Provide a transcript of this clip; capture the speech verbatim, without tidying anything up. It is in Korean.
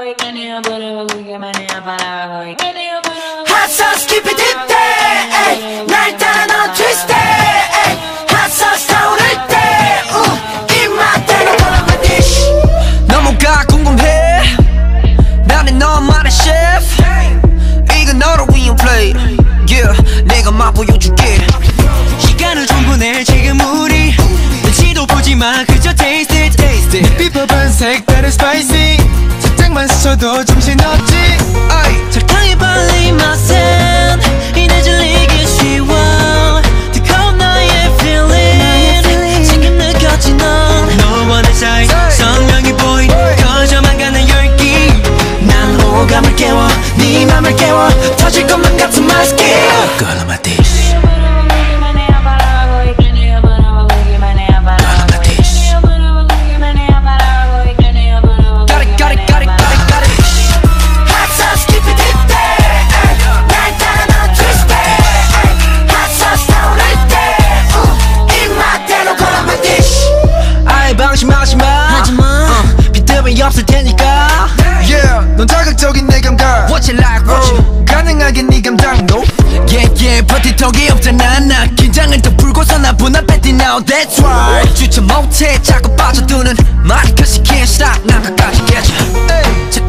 Hot sauce keep it deep day 날 따라 넌 twist day Hot sauce 타오를 때 입맛대로 걸어 my dish 너무가 궁금해 나는 너만의 셰프 이건 너를 위한 plate yeah 내가 맛보여줄게 시간을 충분해 지금 우리 눈치도 보지마 그저 taste it taste it 비법은 색다른 spicy 살짝만 스쳐도 정신없지 설탕이 발린 맛은 이내 질리기 쉬워 뜨거운 너의 feeling 지금 느꼈지 넌 너와 내 사이 선명히 보인 커져만 가는 열기 난 호감을 깨워 네 맘을 깨워 터질 것만 같은 my skin Girl on my dish 없을 테니까 Yeah 넌 자극적인 내 감각 What you like, what you oh, 가능하게 네 감당 no Yeah yeah 버티턱이 없잖아 나 긴장을 더 풀고서 나보나 뱉이 now that's right 주체 못해 자꾸 빠져드는 말이 cause you can't stop 난 끝까지 깨져